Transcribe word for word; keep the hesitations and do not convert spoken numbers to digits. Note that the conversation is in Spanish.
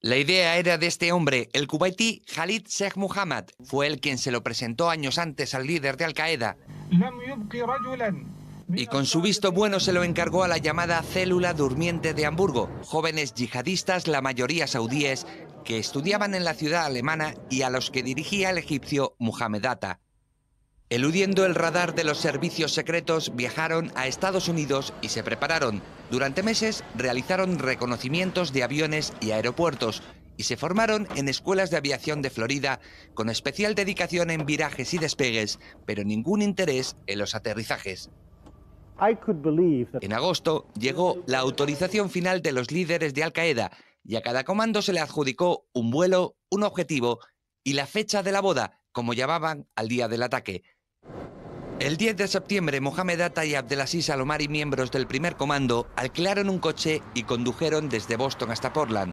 La idea era de este hombre, el kuwaití Khalid Sheikh Mohammed. Fue él quien se lo presentó años antes al líder de Al-Qaeda y con su visto bueno se lo encargó a la llamada Célula Durmiente de Hamburgo, jóvenes yihadistas, la mayoría saudíes, que estudiaban en la ciudad alemana y a los que dirigía el egipcio Mohamed Atta. Eludiendo el radar de los servicios secretos, viajaron a Estados Unidos y se prepararon. Durante meses realizaron reconocimientos de aviones y aeropuertos y se formaron en escuelas de aviación de Florida con especial dedicación en virajes y despegues, pero ningún interés en los aterrizajes. En agosto llegó la autorización final de los líderes de Al-Qaeda y a cada comando se le adjudicó un vuelo, un objetivo y la fecha de la boda, como llamaban al día del ataque. El diez de septiembre, Mohamed Atta y Abdelaziz Al-Omari, miembros del primer comando, alquilaron un coche y condujeron desde Boston hasta Portland.